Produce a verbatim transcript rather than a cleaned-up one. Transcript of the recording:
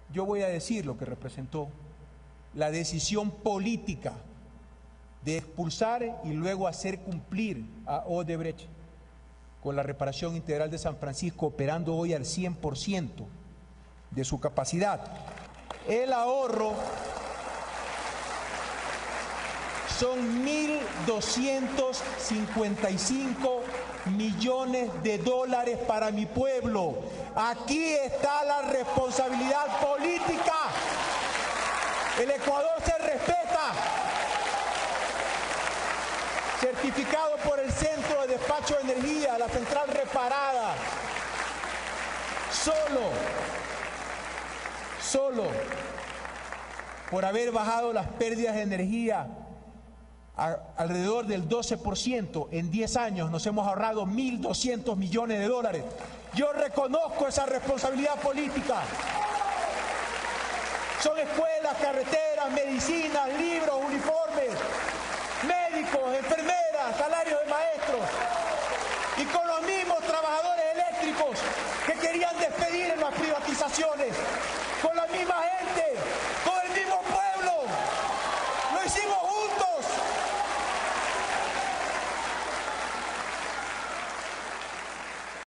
yo voy a decir lo que representó la decisión política de expulsar y luego hacer cumplir a Odebrecht con la reparación integral de San Francisco, operando hoy al cien por ciento de su capacidad. El ahorro son mil doscientos cincuenta y cinco millones de dólares para mi pueblo. Aquí está la responsabilidad política. El Ecuador se respeta. Certificado por el Centro de Despacho de Energía, la central reparada. Solo, solo por haber bajado las pérdidas de energía a, alrededor del doce por ciento en diez años, nos hemos ahorrado mil doscientos millones de dólares. Yo reconozco esa responsabilidad política. Son escuelas, carreteras, medicinas, libros, uniformes, médicos, enfermeras, salarios de maestros. Y con los mismos trabajadores eléctricos que querían despedir en las privatizaciones. Con la misma gente, con el mismo pueblo. Lo hicimos